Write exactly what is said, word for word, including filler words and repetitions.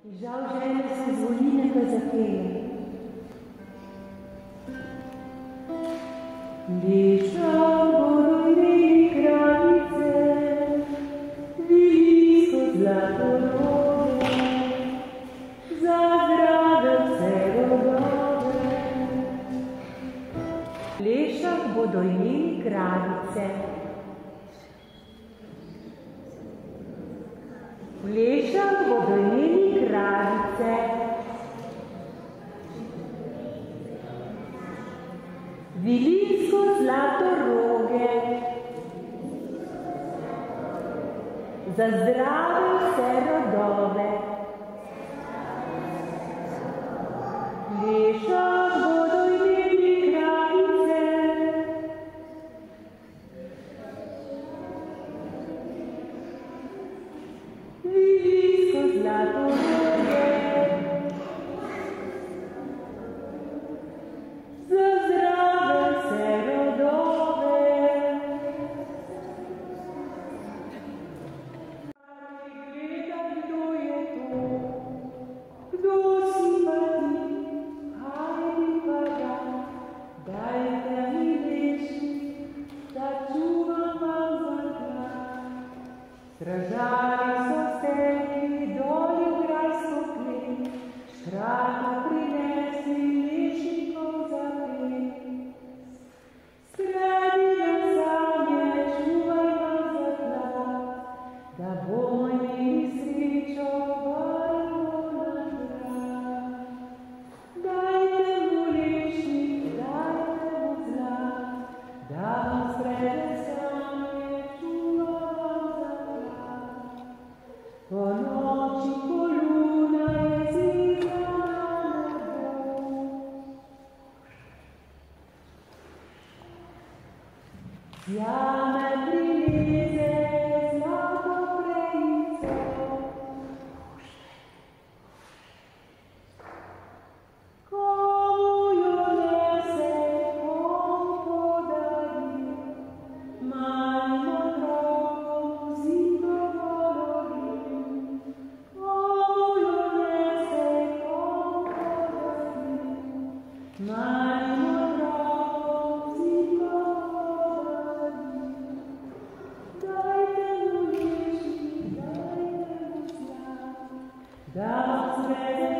Žal žene se zvoline pa zapele. Lešam bodo imeli kravice, vilijsko zlatoroge, za zdrave vse rodove. Lešam bodo imeli kravice. V Lešah bodo imeli kravice. Vilinsko zlatoroge, za zdrave vse rodove. V Lešah bodo imeli kravice. Vilinsko zlatoroge, za zdrave vse rodove. Gleda, kdo je to, kdo si pa ti, hajdi pa ga, dajte mi leči, da čuvam vam zaklad. Stražarji so stekli dol v grajsko klet, škrata prinesli lešnikov zaplet. Sredi nam sanje, čuvaj nam zaklad, da bomo imeli srečo, varno naš grad. Dajte mu lešnik, dajte mu zlat, da vam sprede sanje, čuva vam zaklad. Po noči, ko luna je zizala nebo, zjame prileze zlato prejico. Komu jo nese, komu podari, malim otrokom zimo govori. Komu jo nese, komu podari, malim otrokom zimo govori. Dajte mu lešnik, dajte mu zlat, da vam sprede